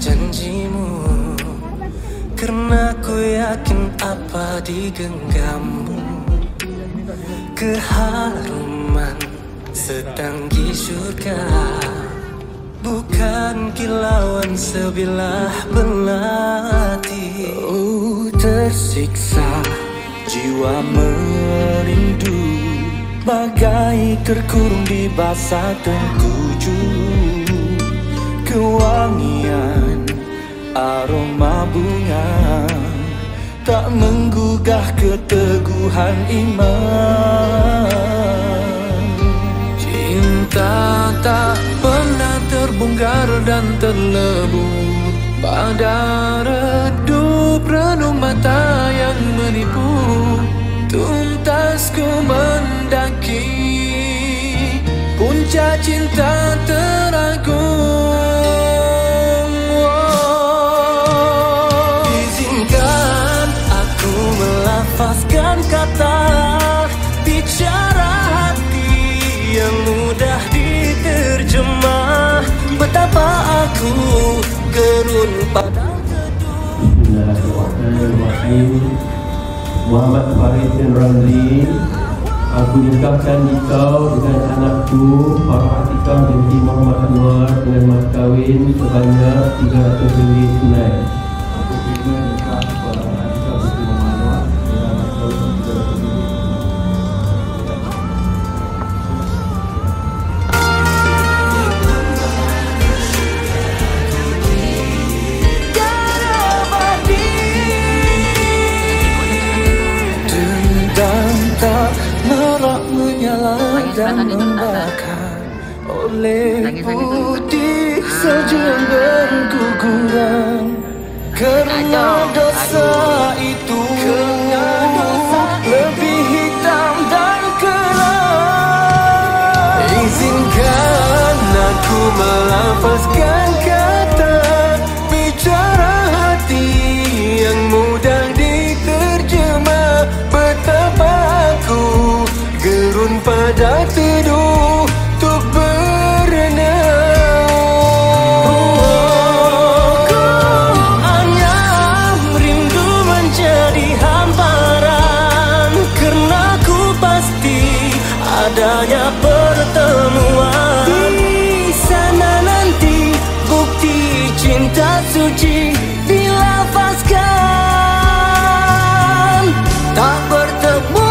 janjimu, karena ku yakin apa di genggammu. Keharuman setanggi surga, bukan kilauan sebilah belati. Tersiksa jiwa merindu, bagai terkurung di basah tengkuju. Kewangian aroma bunga tak menggugah keteguhan iman. Cinta tak pernah terbongkar dan terlebur pada redup renung mata yang menipu. Tuntas ku mendaki puncak cinta teragung. Melafazkan kata bicara hati yang mudah diterjemah. Betapa aku gerun pada teduh. Bismillahirrahmanirrahim. Muhammad Farid bin Ramli, aku nikahkan engkau dengan anakku Farah Atikah binti Muhammad Anwar dengan mas kahwin sebanyak 300 ringgit tunai. Aku terima nikah Farah Atikah binti Muhammad Anwar dengan mas kahwin 300 ringgit. Dan membakar oleh putih salju yang berguguran. Karena dosa itu lebih hitam dan kelam. Izinkan aku melafazkan kata bicara hati yang mudah diterjemah. Betapa aku gerun pada teduh untuk berenang. Ku hanya rindu menjadi hamparan, karena ku pasti adanya pertemuan. Di sana nanti bukti cinta suci dilafazkan, tak bertemu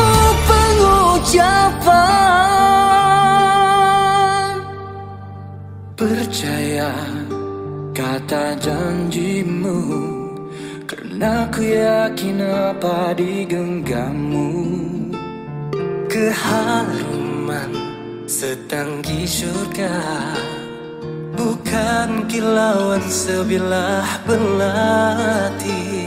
percaya kata janjimu, karena ku yakin apa di genggammu. Keharuman setanggi surga, bukan kilauan sebilah belati.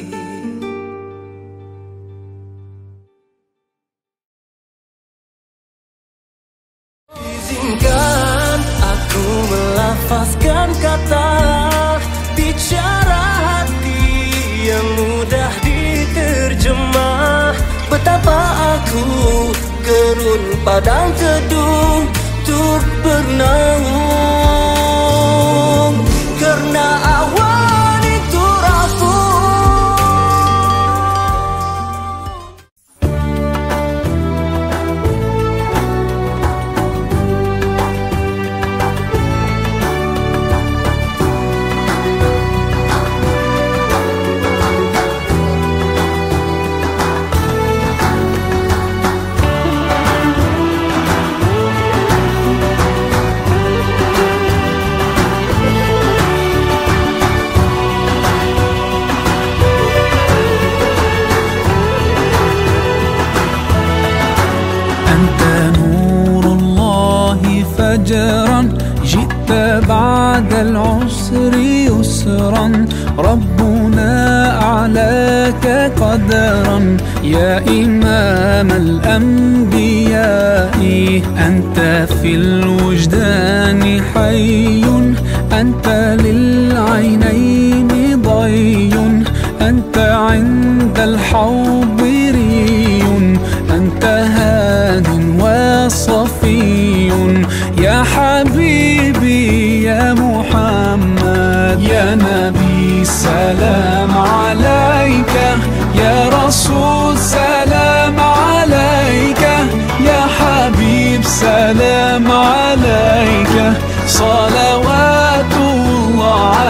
Izinkan aku melafazkan kata bicara hati yang mudah diterjemah. Betapa aku gerun padang teduh untuk bernaung, karena awan itu rapuh. فجرا جئت بعد العسر يسرا ربنا أعلاك قدرا يا إمام الأنبياء أنت في الوجدان حي أنت للعينين ضي أنت عند الحوض ري أنت هاد وصفي يا حبيبي يا محمد يا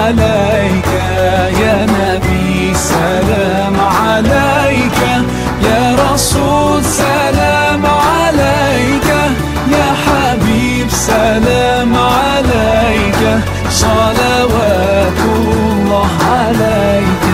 عليك يا نبي سلام عليك، يا رسول سلام عليك، يا حبيب سلام عليك، صلوات الله عليك.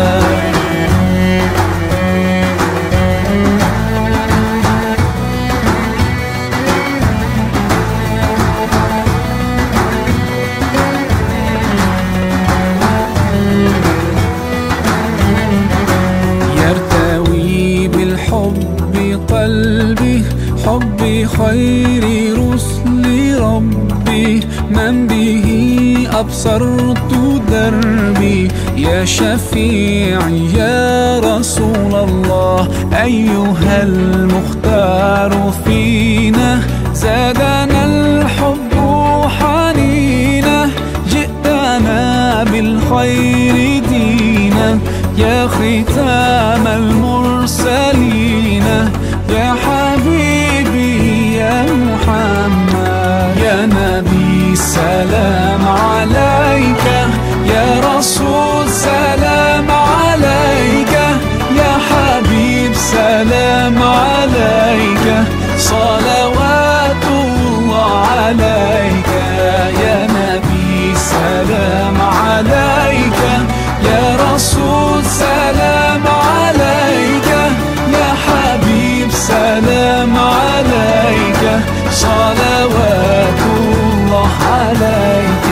يرتوي بالحب قلبي، حب خير رسل ربي، من به أبصرت دربي، يا شفيعي يا رسول الله، أيها المختار فينا، زادنا الحب حنينا، جئتنا بالخير دينا، يا ختام المرسلين، يا حبيبي يا محمد، يا نبي سلام عليك، يا رسول سلام عليك، يا حبيب سلام عليك، صلوات الله عليك، يا نبي سلام عليك، يا رسول سلام عليك، يا حبيب سلام عليك، صلوات الله عليك.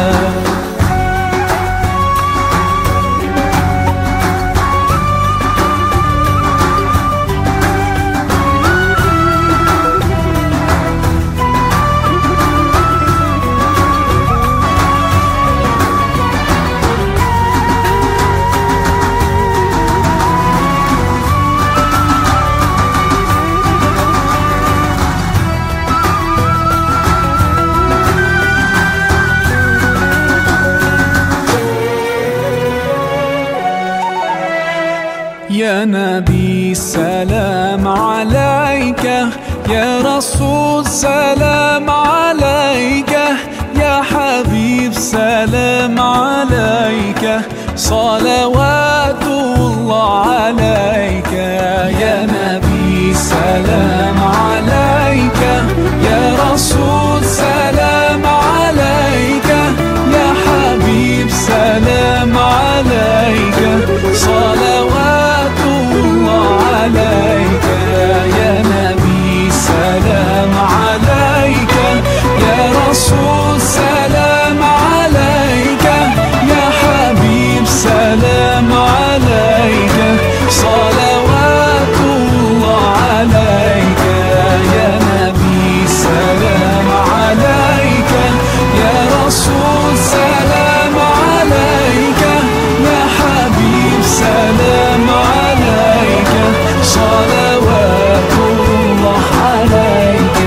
يا نبي سلام عليك، يا رسول سلام عليك، يا حبيب سلام عليك، صلوات الله عليك. يا نبي سلام عليك، يا رسول سلام عليك، يا حبيب سلام عليك، صلوات الله عليك. يا نبي سلام عليك، يا رسول سلام عليك، يا حبيب سلام عليك، صلوات الله عليك. يا نبي سلام عليك، يا رسول سلام عليك، يا حبيب سلام عليك، صلوات الله عليك.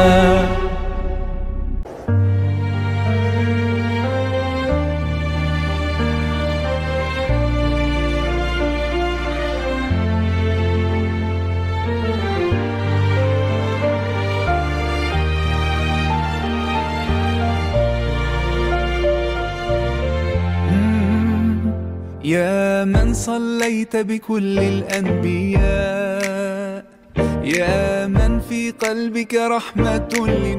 يا من صليت بكل الأنبياء، يا من في قلبك رحمة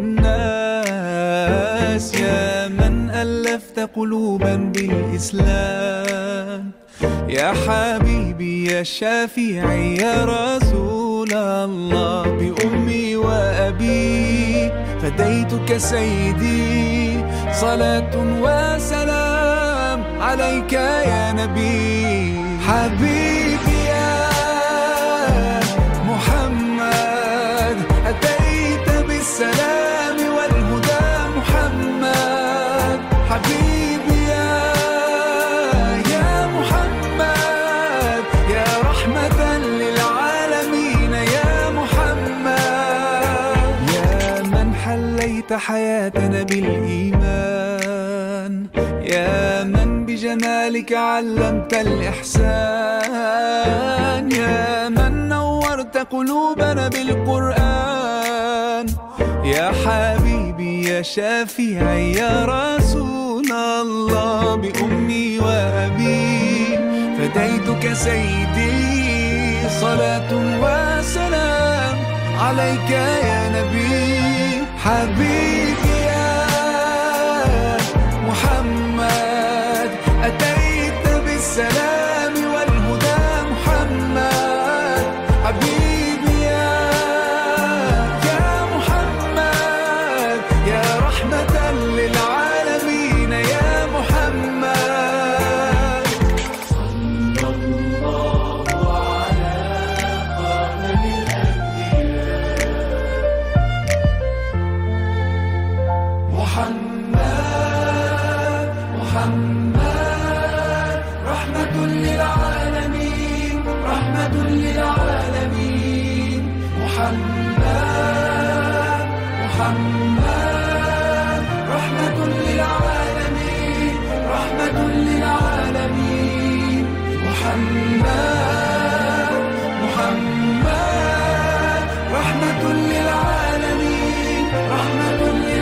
للناس، يا من ألفت قلوبا بالإسلام، يا حبيبي يا شافعي يا رسول الله، بأمي وأبي فديتك سيدي، صلاة وسلام عليك يا نبي. حبيبي يا محمد، أتيت بالسلام والهدى محمد، حبيبي يا محمد، يا رحمة للعالمين يا محمد، يا من حليت حياتنا بالإيمان، يا من بجمالك علمت الإحسان، يا من نورت قلوبنا بالقرآن، يا حبيبي يا شافعي يا رسول الله بأمي وأبي فديتك سيدي صلاة وسلام عليك يا نبي حبيبي يا محمد أتيت بالسلام والهدى محمد حبيبي يا محمد يا رحمة للعالمين يا محمد صلى الله على خاتم الأنبياء محمد رحمة للعالمين رحمة للعالمين محمد رحمة للعالمين رحمة للعالمين محمد رحمة للعالمين رحمة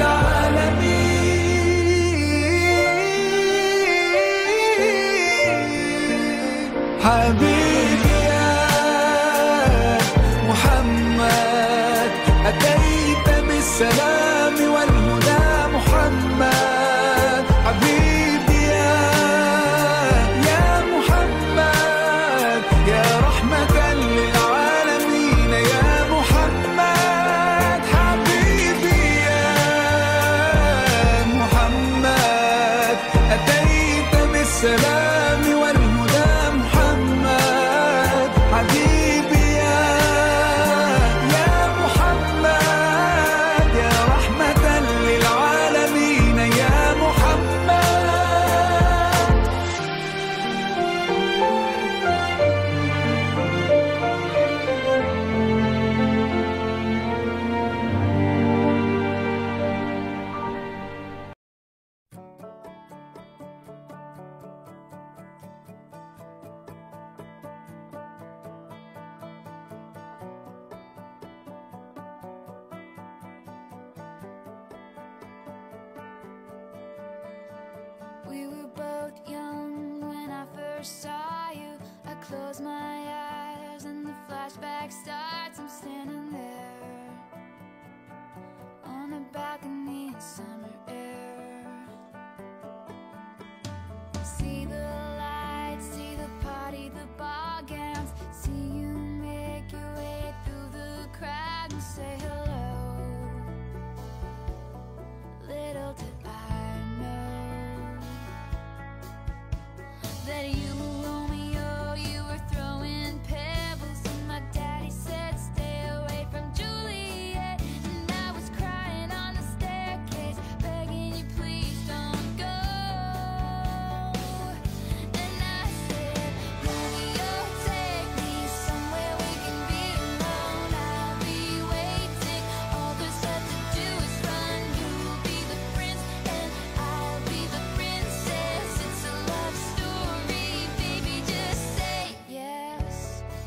للعالمين حبيبي يا محمد أتيت بالسلام والهدى محمد حبيبي يا محمد يا رحمة للعالمين يا محمد حبيبي يا محمد أتيت بالسلام والهدى محمد حبيبي يا محمد يا رحمة للعالمين يا محمد We were both young when I first saw you. I close my eyes and the flashback starts. I'm standing there on a balcony in summer air. See the lights, see the party, the ball gowns. See you make your way through the crowd and say hello. Little did I know that you were Romeo, you were throwing pebbles, and my daddy said stay away from Juliet, and I was crying on the staircase, begging you please don't go. And I said, Romeo, take me somewhere we can be alone. I'll be waiting, all there's left to do is run. You'll be the prince and I'll be the princess. It's a love story, baby, just say yes.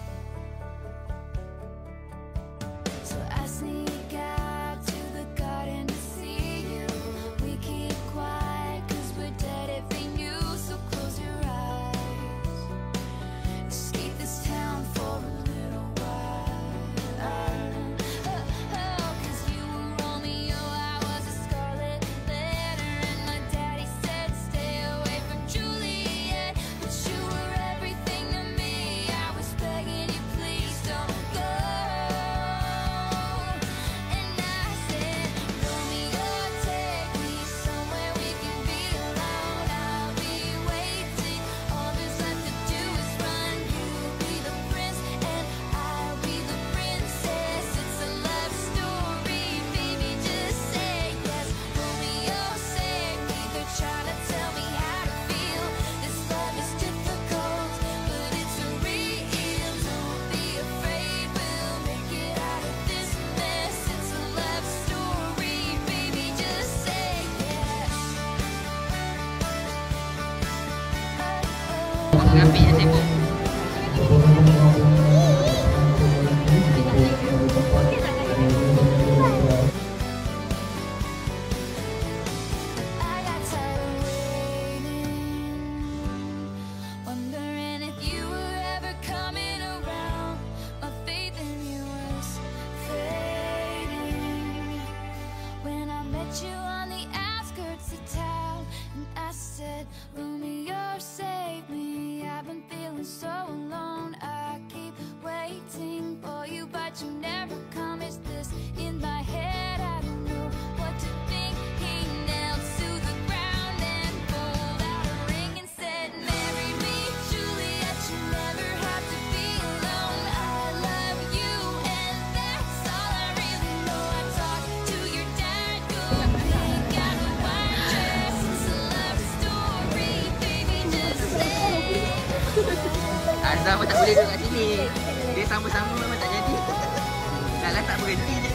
So I sneak out to the garden to see you. We keep quiet cause we're dead if they knew. So close your eyes, escape this town for a little while. Cause you were Romeo, I was a scarlet letter, and my daddy said stay away from Juliet, but you were everything to me. I was begging you please don't go. And I said, Romeo, take me somewhere we can be alone. I'll be waiting, all there's left to do is run. You'll be the prince and I'll be the princess. It's a love story, baby, just say yes. Romeo, save me, they're trying to tell me how to feel. This love is difficult, but it's real. Don't be afraid, we'll make it out of this mess. It's a love story, baby, just say yes. I got tired of Azhar pun tak boleh duduk kat sini. Dia sama-sama memang tak jadi. Dah tak berhenti je.